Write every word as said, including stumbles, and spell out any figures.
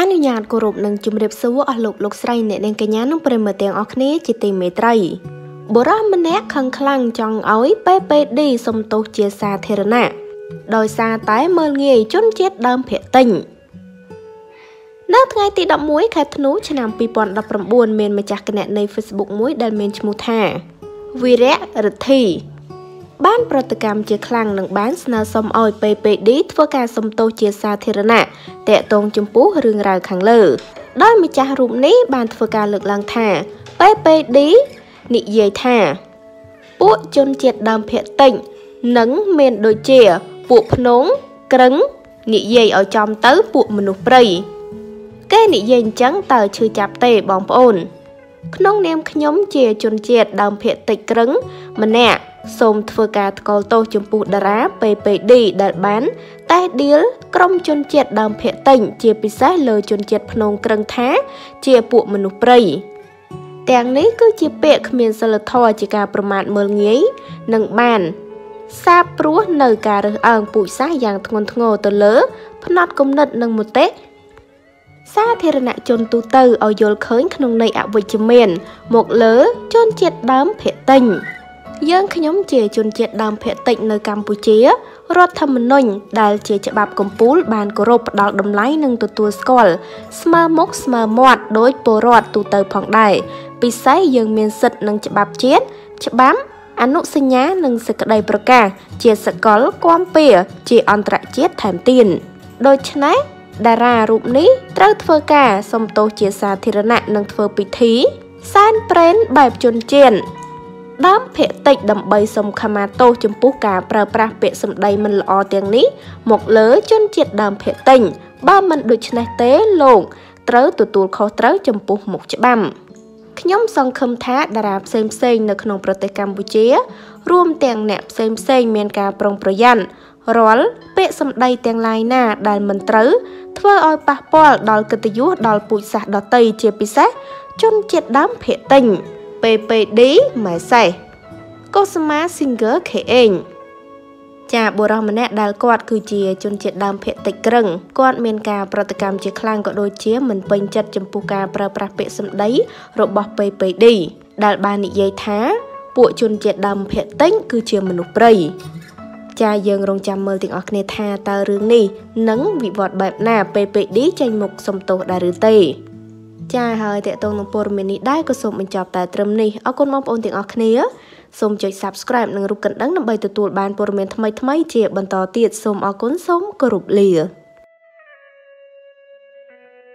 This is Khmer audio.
នុញ្ញាតគោរពនឹងជំរាបសួរអស់លោកលោកស្រីអ្នកនាងកញ្ញានិងប្រិយមិត្តទាំងអស់គ្នាជាទីមេត្រីបុរសម្នាក់ខឹងខ្លាំងចង់ឲ្យ ពេ ពេ ឌី សុំទោសជាសាធារណៈដោយសារតែមើលងាយជនជាតិដើមភាគតិចនៅថ្ងៃទីដប់មួយខែធ្នូឆ្នាំពីរពាន់ដប់ប្រាំបួនមានម្ចាស់គណនី Facebook មួយដែលមានឈ្មោះថាវីរៈរិទ្ធីបានប្រតិកម្មជាខ្លាំងនិងបានស្នើសុំឲ្យ ពេ ពេ ឌី ធ្វើការសុំទោសជាសាធារណៈតាក់ទងចំពោះរឿងរ៉ាវខាងលើដោយម្ចាស់រូបនេះបានធ្វើការលើកឡើងថា ពេ ពេ ឌី និយាយថាពួកជនជាតិដើមភាគតិចនឹងមានដូចជាពួកភ្នំក្រឹងនិយាយឲ្យចំទៅពួកមនុស្សព្រៃគេនិយាយអញ្ចឹងតើឈឺចាប់ទេបងប្អូនក្នុងនាមខ្ញុំជាជនជាតិដើមភាគតិចក្រឹងម្នាក់សូមធ្វើការថ្កោលទោសចំពោះតារា ពេ ពេ ឌី ដែលបានតែដៀលក្រុមជនជាតិដើមភាគតិចជាពិសេសលើជនជាតិភ្នំក្រឹងថាជាពួកមនុស្សព្រៃទាំងនេះគឺជាពាក្យគ្មានសិលធម៌ជាការប្រមាថមើលងាយនិងបានសាបព្រោះនៅការរើសអើងពូជសាសន៍យ៉ាងធ្ងន់ធ្ងរទៅលើផ្នត់គំនិតនិងមតិសាធារណជនទូទៅឲ្យយល់ឃើញក្នុងន័យអវិជ្ជមានមកលើជនជាតិដើមភាគតិចយើងខ្ញុំជាជនជាតិដើមភាគតិចនៅកម្ពុជារដ្ឋធម្មនុញ្ញដែលជាច្បាប់កំពូលបានគោរពផ្ដល់តម្លៃនិងទទួលស្គាល់ស្មើមុខស្មើមាត់ដោយពលរដ្ឋទូទៅផងដែរពិសេសយើងមានសិទ្ធិនិងច្បាប់ជាតិច្បាប់អនុសញ្ញានិងសេចក្តីប្រកាសជាសកលគាំពៀជាអន្តរជាតិថែមទៀតដូច្នេះតារារូបនេះត្រូវធ្វើការសុំទោសជាសាធារណៈនិងធ្វើពិធីសែនព្រេនបែបជនជាតិដើមភាគតិចដើម្បីសុំខមាទោសចំពោះការប្រើប្រាស់ពាក្យសម្ដីមិនល្អទាំងនេះមកលើជនជាតិដើមភាគតិចបើមិនដូច្នេះទេលោកត្រូវទទួលខុសត្រូវចំពោះមុខច្បាប់ខ្ញុំសង្ឃឹមថាតារាផ្សេងផ្សេងនៅក្នុងប្រទេសកម្ពុជារួមទាំងអ្នកផ្សេងផ្សេងមានការប្រុងប្រយ័ត្នរាល់ពាក្យសម្ដីទាំងឡាយណាដែលមិនត្រូវធ្វើឲ្យប៉ះពាល់ដល់កិត្តិយសដល់ពូជសាសន៍ដទៃជាពិសេសជនជាតិដើមភាគតិច ពេ ពេ ឌី ម៉ែសេះកុសុមា Singer ខេអេងចាបុរសម្នាក់ដែលគាត់គឺជាជនជាតិដើមភាគតិចក្រឹងគាត់មានការប្រតិកម្មជាខ្លាំងក៏ដូចជាមិនពេញចិត្តចំពោះការប្រើប្រាស់ពាក្យសម្ដីរបស់ ពេ ពេ ឌី ដែលបាននិយាយថាពួកជនជាតិដើមភាគតិចគឺជាមនុស្សព្រៃចាយើងរងចាំមើលទាំងអស់គ្នាថាតើរឿងនេះនឹងវិវត្តបែបណា ពេ ពេ ឌី ចេញមុខសុំទោសដែរឬទេចាហើយតេតងនឹងព័ត៌មាននេះដែរក៏សូមបញ្ចប់តែត្រឹមនេះអរគុណបងប្អូនទាំងអស់គ្នាសូមចុច Subscribe និងរូបកណ្ដឹងដើម្បីទទួលបានព័ត៌មានថ្មីៗជាបន្តទៀតសូមអរគុណសូមគោរពលា